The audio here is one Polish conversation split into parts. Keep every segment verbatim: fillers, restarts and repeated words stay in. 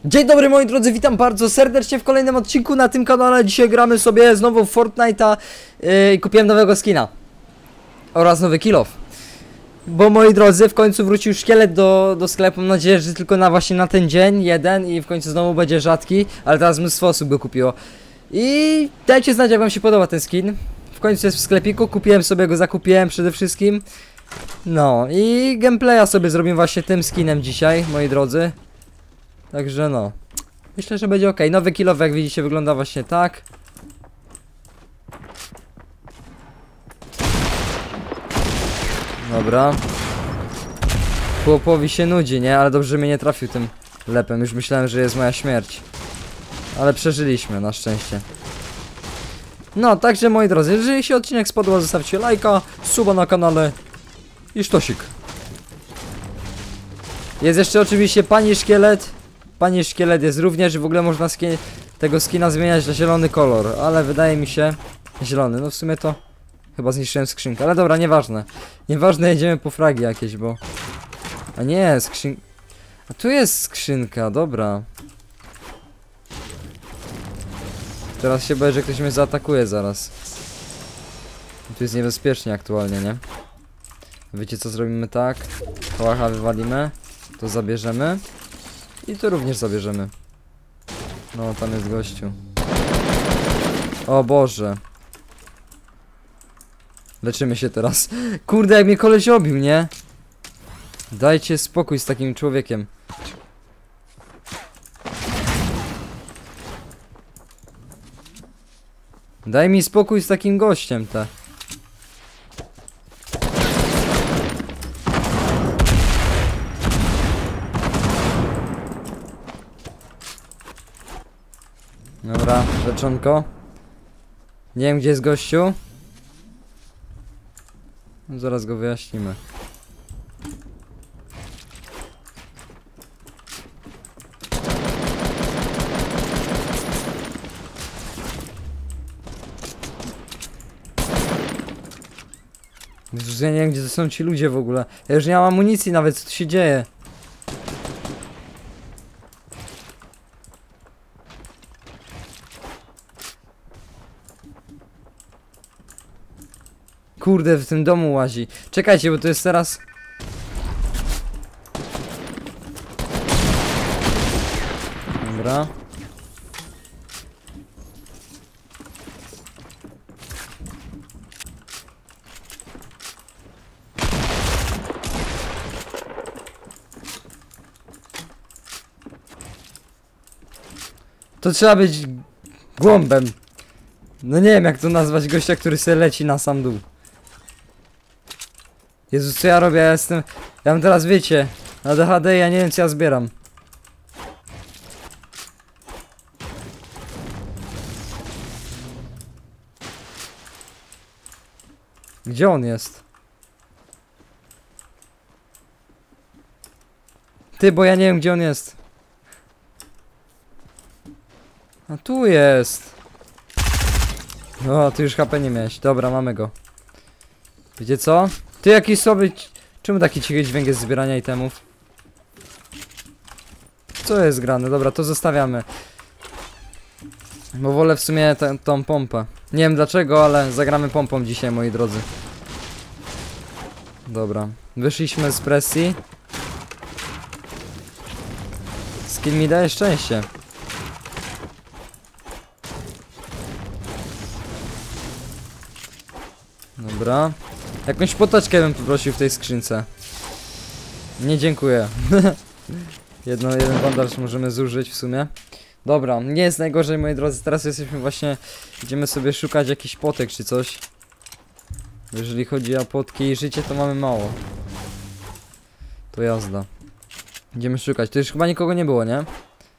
Dzień dobry moi drodzy, witam bardzo serdecznie w kolejnym odcinku na tym kanale. Dzisiaj gramy sobie znowu w Fortnite'a i yy, kupiłem nowego skina oraz nowy kill off. Bo moi drodzy, w końcu wrócił szkielet do, do sklepu. Mam nadzieję, że tylko na właśnie na ten dzień, jeden, i w końcu znowu będzie rzadki. Ale teraz mnóstwo osób go kupiło. I dajcie znać, jak wam się podoba ten skin. W końcu jest w sklepiku, kupiłem sobie go, zakupiłem przede wszystkim. No i gameplaya sobie zrobimy właśnie tym skinem dzisiaj, moi drodzy. Także no, myślę, że będzie ok. Nowy kill off, jak widzicie, wygląda właśnie tak. Dobra. Chłopowi się nudzi, nie? Ale dobrze, że mnie nie trafił tym lepem. Już myślałem, że jest moja śmierć. Ale przeżyliśmy, na szczęście. No, także moi drodzy, jeżeli się odcinek spodobał, zostawcie lajka, suba na kanale i sztosik. Jest jeszcze oczywiście pani szkielet. Pani szkielet jest również, w ogóle można skin tego skina zmieniać na zielony kolor, ale wydaje mi się zielony, no w sumie to chyba zniszczyłem skrzynkę, ale dobra, nieważne. Nieważne, jedziemy po fragi jakieś, bo... A nie, skrzyn... A tu jest skrzynka, dobra. Teraz się boję, że ktoś mnie zaatakuje zaraz. Tu jest niebezpiecznie aktualnie, nie? Wiecie co, zrobimy tak? Kałacha wywalimy, to zabierzemy. I to również zabierzemy. No, tam jest gościu. O Boże. Leczymy się teraz. Kurde, jak mnie koleś obił, nie? Dajcie spokój z takim człowiekiem. Daj mi spokój z takim gościem, te. Dobra, leczonko. Nie wiem, gdzie jest gościu. No, zaraz go wyjaśnimy. Jezus, ja nie wiem, gdzie to są ci ludzie w ogóle. Ja już nie mam amunicji nawet, co tu się dzieje. Kurde, w tym domu łazi. Czekajcie, bo to jest teraz... Dobra. To trzeba być głąbem. No nie wiem, jak to nazwać gościa, który sobie leci na sam dół. Jezus, co ja robię? Ja jestem... Ja mam teraz, wiecie, A D H D, ja nie wiem, co ja zbieram. Gdzie on jest? Ty, bo ja nie wiem, gdzie on jest. A tu jest. No, ty już H P nie miałeś. Dobra, mamy go. Wiecie co? Ty jakiś sobie... Czemu taki cichy dźwięk jest zbierania itemów? Co jest grane? Dobra, to zostawiamy. Bo wolę w sumie tę, tą pompę. Nie wiem dlaczego, ale zagramy pompą dzisiaj, moi drodzy. Dobra. Wyszliśmy z presji. Skin mi daje szczęście. Dobra. Jakąś poteczkę bym poprosił w tej skrzynce. Nie, dziękuję. Jedno, jeden bandaż możemy zużyć w sumie. Dobra, nie jest najgorzej, moi drodzy. Teraz jesteśmy właśnie... Idziemy sobie szukać jakichś potek czy coś. Jeżeli chodzi o potki i życie, to mamy mało. To jazda. Idziemy szukać. To już chyba nikogo nie było, nie?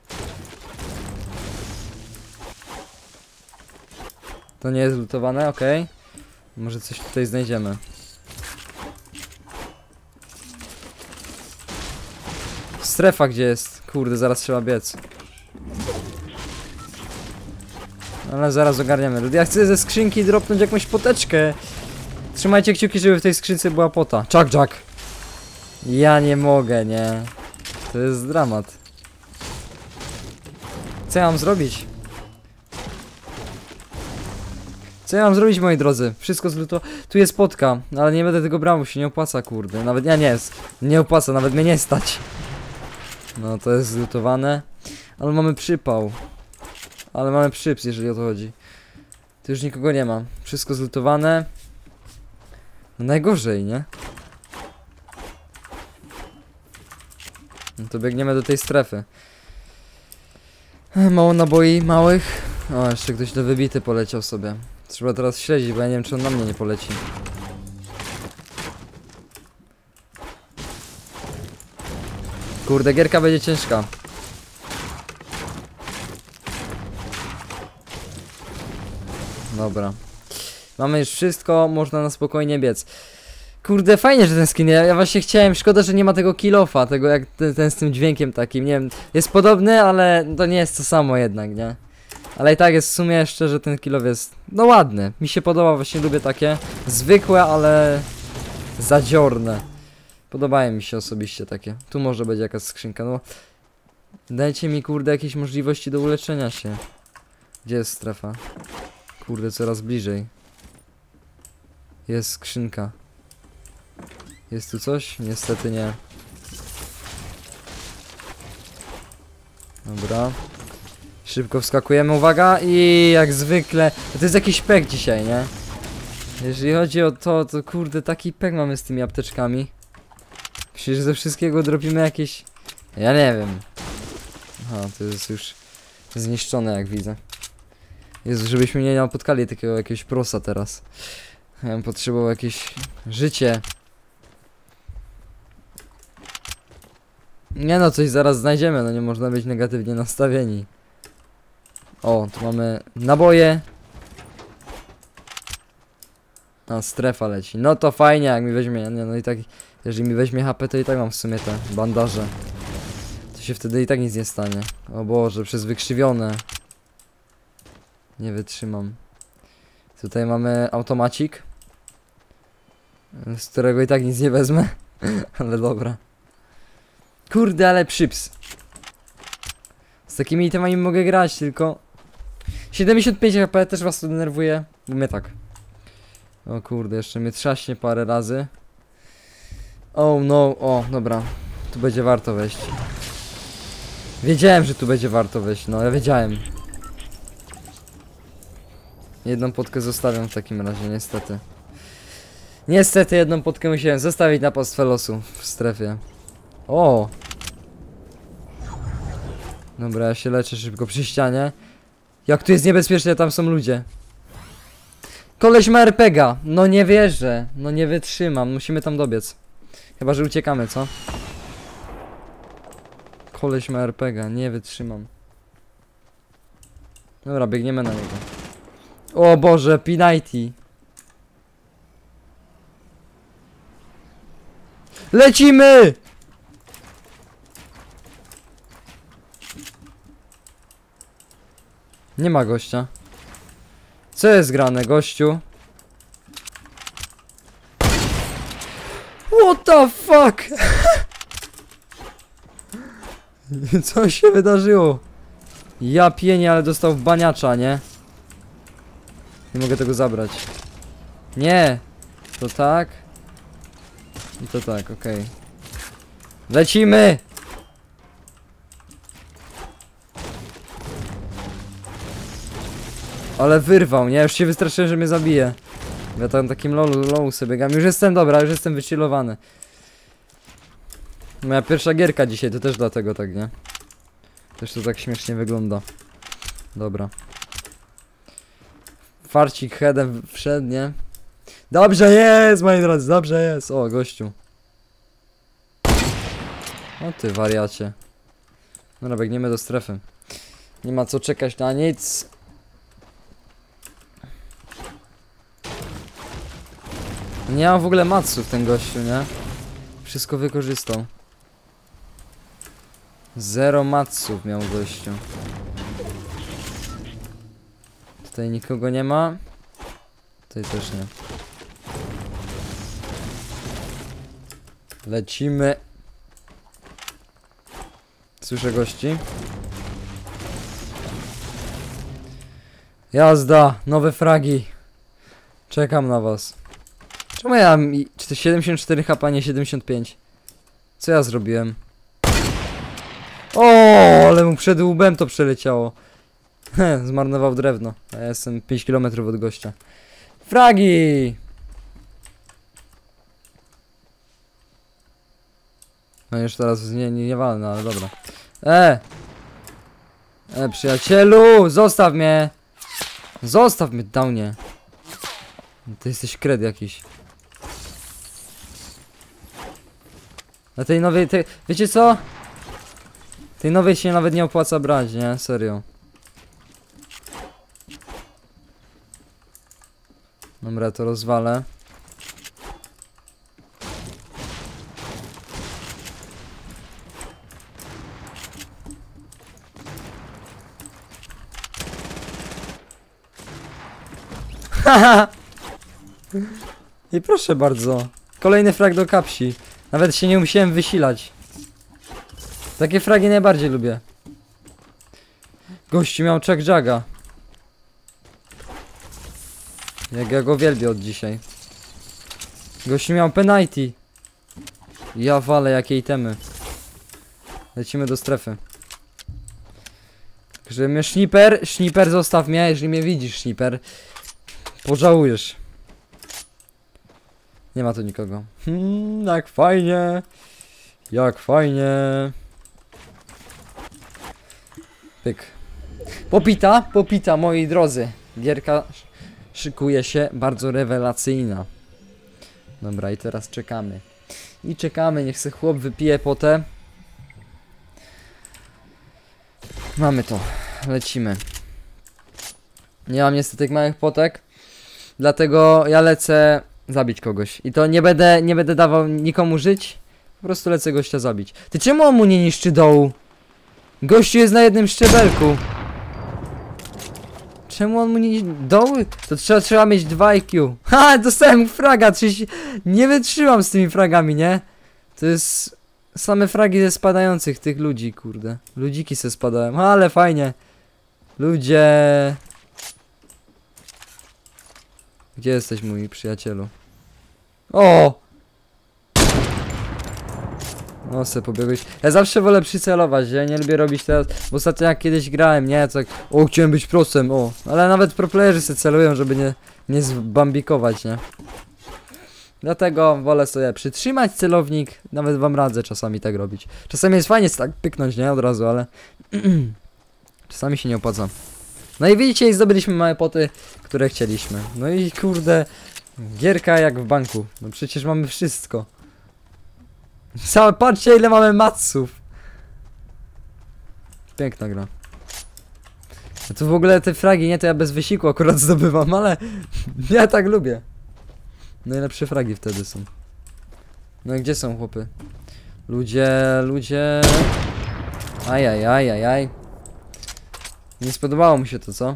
To nie jest lutowane, okej. Okay. Może coś tutaj znajdziemy. Strefa gdzie jest? Kurde, zaraz trzeba biec. Ale zaraz ogarniemy. Ja chcę ze skrzynki dropnąć jakąś poteczkę. Trzymajcie kciuki, żeby w tej skrzynce była pota. Chuck, Chuck. Ja nie mogę, nie. To jest dramat. Co ja mam zrobić? Co ja mam zrobić, moi drodzy? Wszystko zluto... Tu jest potka, ale nie będę tego brał, bo się nie opłaca, kurde. Nawet ja nie jest. Nie opłaca, nawet mnie nie stać. No to jest zlutowane. Ale mamy przypał. Ale mamy przyps, jeżeli o to chodzi. Tu już nikogo nie ma. Wszystko zlutowane. No najgorzej, nie? No to biegniemy do tej strefy. Mało naboi małych. O, jeszcze ktoś do wybity poleciał sobie. Trzeba teraz śledzić, bo ja nie wiem, czy on na mnie nie poleci. Kurde, gierka będzie ciężka. Dobra. Mamy już wszystko, można na spokojnie biec. Kurde, fajnie, że ten skin, ja, ja właśnie chciałem, szkoda, że nie ma tego kill-offa, tego jak ten, ten z tym dźwiękiem takim, nie wiem, jest podobny, ale to nie jest to samo jednak, nie? Ale i tak jest w sumie szczerze, ten kill-off jest, no ładny, mi się podoba, właśnie lubię takie zwykłe, ale zadziorne. Podobają mi się osobiście takie, tu może będzie jakaś skrzynka, no. Dajcie mi, kurde, jakieś możliwości do uleczenia się. Gdzie jest strefa? Kurde, coraz bliżej. Jest skrzynka. Jest tu coś? Niestety nie. Dobra. Szybko wskakujemy, uwaga, i jak zwykle... To jest jakiś pek dzisiaj, nie? Jeżeli chodzi o to, to kurde, taki pek mamy z tymi apteczkami. Przecież ze wszystkiego drobimy jakieś... Ja nie wiem. Aha, to jest już zniszczone, jak widzę. Jezu, żebyśmy nie napotkali takiego jakiegoś prosa teraz. Ja bym potrzebował jakieś życie. Nie no, coś zaraz znajdziemy, no nie można być negatywnie nastawieni. O, tu mamy naboje. A, strefa leci. No to fajnie, jak mi weźmie, nie no i tak, jeżeli mi weźmie H P, to i tak mam w sumie te bandaże. To się wtedy i tak nic nie stanie. O Boże, przez wykrzywione. Nie wytrzymam. Tutaj mamy automacik, z którego i tak nic nie wezmę. Ale dobra. Kurde, ale przyps. Z takimi itemami mogę grać, tylko siedemdziesiąt pięć H P też was to denerwuje. Bo mnie tak. O kurde, jeszcze mnie trzaśnie parę razy. Oh no, o, dobra. Tu będzie warto wejść. Wiedziałem, że tu będzie warto wejść, no ja wiedziałem. Jedną potkę zostawiam w takim razie, niestety. Niestety jedną potkę musiałem zostawić na pastwę losu w strefie. O! Dobra, ja się leczę szybko przy ścianie. Jak tu jest niebezpiecznie, tam są ludzie. Koleś ma er pe gie a. No nie wierzę. No nie wytrzymam. Musimy tam dobiec. Chyba, że uciekamy, co? Koleś ma er pe gie a. Nie wytrzymam. Dobra, biegniemy na niego. O Boże, P dziewięćdziesiąt. Lecimy! Nie ma gościa. Co jest grane, gościu? What the fuck? Co się wydarzyło? Ja pienię, ale dostał w baniacza, nie? Nie mogę tego zabrać. Nie! To tak. I to tak, okej. Okay. Lecimy! Ale wyrwał, nie? Już się wystraszyłem, że mnie zabije. Ja tam takim low, low sobie biegam. Już jestem, dobra, już jestem wychillowany. Moja pierwsza gierka dzisiaj, to też dlatego tak, nie? Też to tak śmiesznie wygląda. Dobra. Farcik headem wszedł, nie? Dobrze jest, moi drodzy, dobrze jest. O, gościu. O ty wariacie. Dobra, biegniemy do strefy. Nie ma co czekać na nic. Nie mam w ogóle matsów ten gościu, nie? Wszystko wykorzystał. Zero matsów miał gościu. Tutaj nikogo nie ma. Tutaj też nie. Lecimy. Słyszę gości. Jazda, nowe fragi. Czekam na was. Czemu ja mam i- czy to siedemdziesiąt cztery H P, a nie siedemdziesiąt pięć? Co ja zrobiłem? O, ale mu przed łbem to przeleciało. He, zmarnował drewno. A ja jestem pięć kilometrów od gościa. Fragi! No już teraz nie, nie, nie walnę, ale dobra. E! E, przyjacielu! Zostaw mnie! Zostaw mnie, downie! Ty jesteś kred jakiś. Na tej nowej, tej, wiecie co? Tej nowej się nawet nie opłaca brać, nie? Serio. Dobra, to rozwalę. Haha! I proszę bardzo. Kolejny frag do kapsi. Nawet się nie musiałem wysilać. Takie fragi najbardziej lubię. Gościu miał Chuck Jaga. Jak ja go wielbię od dzisiaj. Gościu miał penalty. Ja walę jakie itemy. Lecimy do strefy. Także mnie Sniper, Sniper zostaw mnie, jeżeli mnie widzisz, Sniper. Pożałujesz. Nie ma tu nikogo. Hmm, jak fajnie. Jak fajnie. Pyk. Popita, popita, moi drodzy. Gierka szykuje się bardzo rewelacyjna. Dobra, i teraz czekamy. I czekamy, niech se chłop wypije potę. Mamy to. Lecimy. Nie mam niestety małych potek. Dlatego ja lecę zabić kogoś. I to nie będę, nie będę dawał nikomu żyć. Po prostu lecę gościa zabić. Ty czemu on mu nie niszczy dołu? Gościu jest na jednym szczebelku. Czemu on mu nie niszczy doły? To trzeba, trzeba mieć dwa I Q. Ha, dostałem fraga. trzydzieści... Nie wytrzymam z tymi fragami, nie? To jest same fragi ze spadających tych ludzi, kurde. Ludziki se spadałem, ale fajnie. Ludzie. Gdzie jesteś, mój przyjacielu? O! No se pobiegłeś. Ja zawsze wolę przycelować, ja nie lubię robić teraz. Bo ostatnio jak kiedyś grałem, nie? Tak, o, chciałem być prosem, o. Ale nawet proplayerzy se celują, żeby nie, nie zbambikować, nie? Dlatego wolę sobie przytrzymać celownik. Nawet wam radzę czasami tak robić. Czasami jest fajnie tak pyknąć, nie? Od razu, ale czasami się nie opłaca. No i widzicie, i zdobyliśmy małe poty, które chcieliśmy. No i kurde, gierka jak w banku. No przecież mamy wszystko. Całe, patrzcie ile mamy matsów. Piękna gra. A tu w ogóle te fragi, nie, to ja bez wysiłku akurat zdobywam, ale ja tak lubię. Najlepsze fragi wtedy są. No i gdzie są chłopy? Ludzie, ludzie. Ajaj, ajaj, aj. Nie spodobało mi się to, co?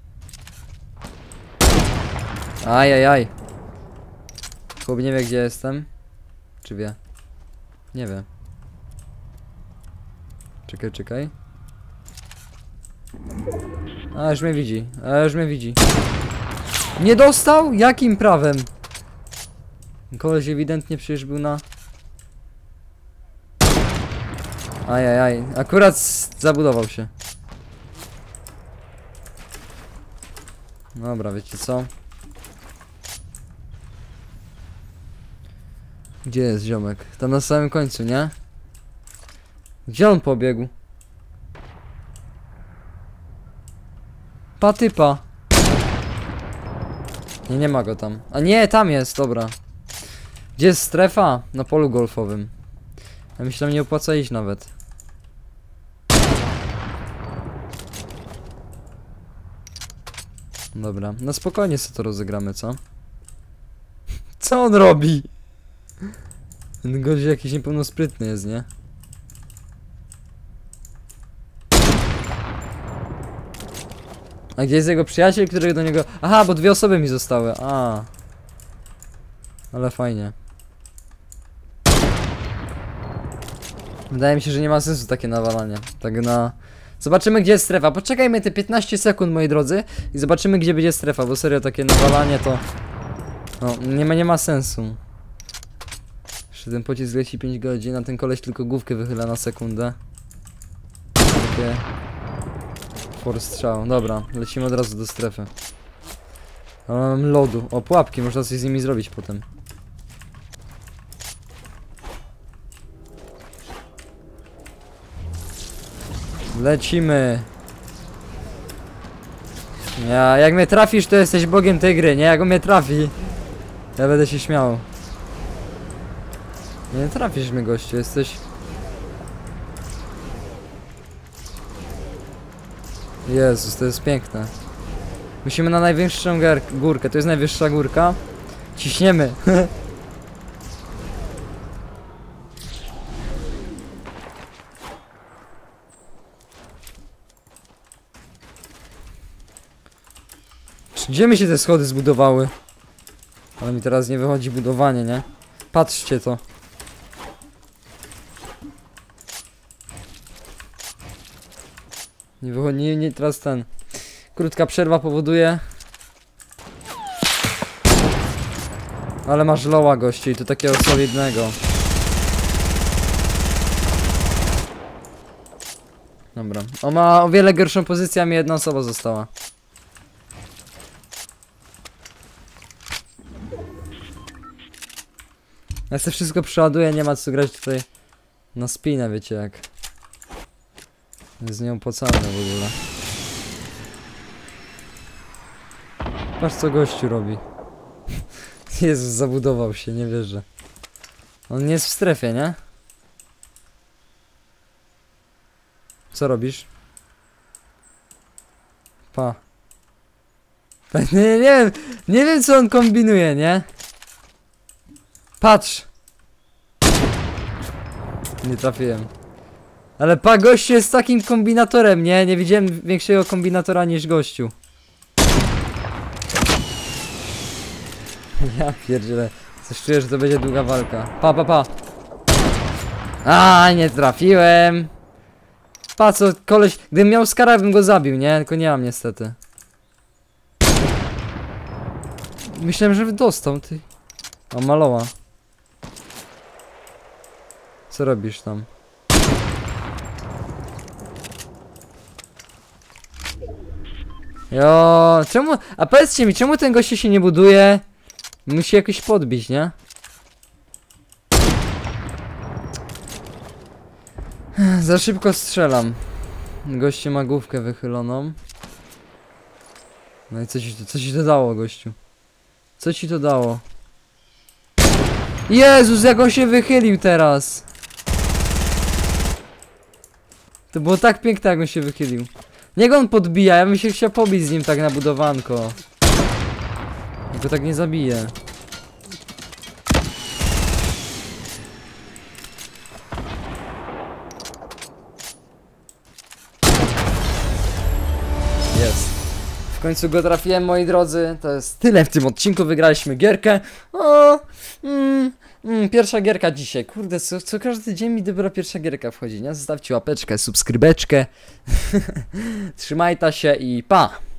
Ajaj, aj. Chłop nie wie, gdzie jestem. Czy wie? Nie wie. Czekaj, czekaj. A, już mnie widzi. A, już mnie widzi. Nie dostał? Jakim prawem? Koleś ewidentnie przecież był na... Ajajaj. Akurat zabudował się. Dobra, wiecie co? Gdzie jest ziomek? Tam na samym końcu, nie? Gdzie on pobiegł? Patypa. Nie, nie ma go tam. A nie, tam jest, dobra. Gdzie jest strefa? Na polu golfowym. Ja myślę, nie opłaca iść nawet. Dobra, no spokojnie sobie to rozegramy, co? Co on robi? Ten gość jakiś niepełnosprytny jest, nie? A gdzie jest jego przyjaciel, który do niego... Aha, bo dwie osoby mi zostały, a. Ale fajnie. Wydaje mi się, że nie ma sensu takie nawalanie. Tak na Zobaczymy, gdzie jest strefa. Poczekajmy te piętnaście sekund, moi drodzy. I zobaczymy, gdzie będzie strefa, bo serio takie nawalanie to... No, nie ma, nie ma sensu. Jeszcze ten pocisk leci pięć godzin, a ten koleś tylko główkę wychyla na sekundę. Takie... For strzał. Dobra, lecimy od razu do strefy. Ale mam lodu. O, pułapki, można coś z nimi zrobić potem. Lecimy. Ja, jak mnie trafisz, to jesteś bogiem tej gry, nie? Jak on mnie trafi, ja będę się śmiał. Nie trafisz mnie, gościu, jesteś... Jezus, to jest piękne. Musimy na najwyższą górkę, to jest najwyższa górka. Ciśniemy. Gdzie mi się te schody zbudowały? Ale mi teraz nie wychodzi budowanie, nie? Patrzcie to. Nie wychodzi, nie, nie, teraz ten... Krótka przerwa powoduje... Ale masz loła, gości, i to takiego solidnego. Dobra. On ma o wiele gorszą pozycję, a mi jedna osoba została. Ja sobie wszystko przeładuję, nie ma co grać tutaj na spinę, wiecie jak. Jest nieopłacalne w ogóle. Patrz co gościu robi. Jezus, zabudował się, nie wierzę. On nie jest w strefie, nie? Co robisz? Pa. Nie, nie wiem, nie wiem co on kombinuje, nie? Patrz! Nie trafiłem. Ale pa, gościu jest takim kombinatorem, nie? Nie widziałem większego kombinatora niż gościu. Ja pierdzielę. Coś czuję, że to będzie długa walka. Pa, pa, pa. A, nie trafiłem. Pa, co koleś... Gdybym miał skara, bym go zabił, nie? Tylko nie mam niestety. Myślałem, że dostał, ty. O, maloła. Co robisz tam? Jo, czemu... A powiedzcie mi, czemu ten gościu się nie buduje? Musi jakoś podbić, nie? Za szybko strzelam. Gościu ma główkę wychyloną. No i co ci to, co ci to dało, gościu? Co ci to dało? Jezus, jak on się wychylił teraz! To było tak piękne, jak on się wychylił. Niech on podbija, ja bym się chciał pobić z nim tak na budowanko. Go tak nie zabije. Jest. W końcu go trafiłem, moi drodzy. To jest tyle w tym odcinku. Wygraliśmy gierkę. O, mm, mm, pierwsza gierka dzisiaj. Kurde, co, co każdy dzień mi dopiero pierwsza gierka wchodzi, nie? Zostawcie łapeczkę, subskrybeczkę. Trzymajta się i pa!